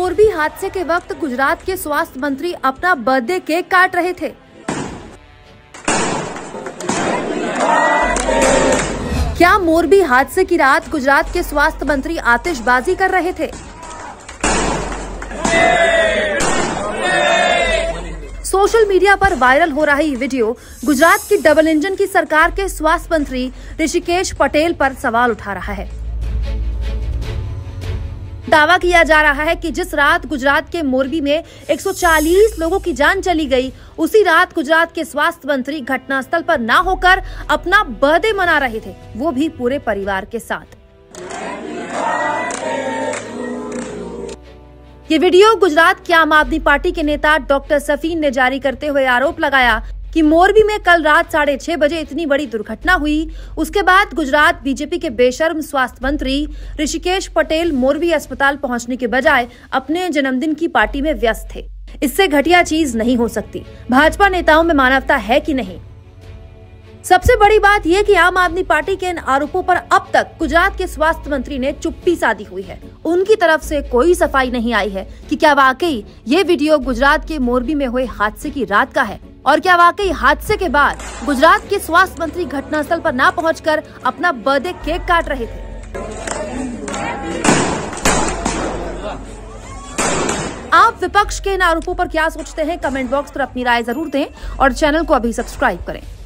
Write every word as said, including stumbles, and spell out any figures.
मोरबी हादसे के वक्त गुजरात के स्वास्थ्य मंत्री अपना बर्थडे केक काट रहे थे? क्या मोरबी हादसे की रात गुजरात के स्वास्थ्य मंत्री आतिशबाजी कर रहे थे? सोशल मीडिया पर वायरल हो रही वीडियो गुजरात की डबल इंजन की सरकार के स्वास्थ्य मंत्री ऋषिकेश पटेल पर सवाल उठा रहा है। दावा किया जा रहा है कि जिस रात गुजरात के मोरबी में एक सौ चालीस लोगों की जान चली गई, उसी रात गुजरात के स्वास्थ्य मंत्री घटनास्थल पर ना होकर अपना बर्थडे मना रहे थे, वो भी पूरे परिवार के साथ। ये वीडियो गुजरात की आम आदमी पार्टी के नेता डॉक्टर सफीन ने जारी करते हुए आरोप लगाया कि मोरबी में कल रात साढ़े छह बजे इतनी बड़ी दुर्घटना हुई। उसके बाद गुजरात बीजेपी के बेशर्म स्वास्थ्य मंत्री ऋषिकेश पटेल मोरबी अस्पताल पहुंचने के बजाय अपने जन्मदिन की पार्टी में व्यस्त थे। इससे घटिया चीज नहीं हो सकती। भाजपा नेताओं में मानवता है कि नहीं? सबसे बड़ी बात यह कि आम आदमी पार्टी के इन आरोपों पर अब तक गुजरात के स्वास्थ्य मंत्री ने चुप्पी साधी हुई है। उनकी तरफ से कोई सफाई नहीं आई है कि क्या वाकई ये वीडियो गुजरात के मोरबी में हुए हादसे की रात का है, और क्या वाकई हादसे के बाद गुजरात के स्वास्थ्य मंत्री घटनास्थल पर ना पहुंचकर अपना बर्थडे केक काट रहे थे। आप विपक्ष के इन आरोपों पर क्या सोचते हैं? कमेंट बॉक्स पर अपनी राय जरूर दें और चैनल को अभी सब्सक्राइब करें।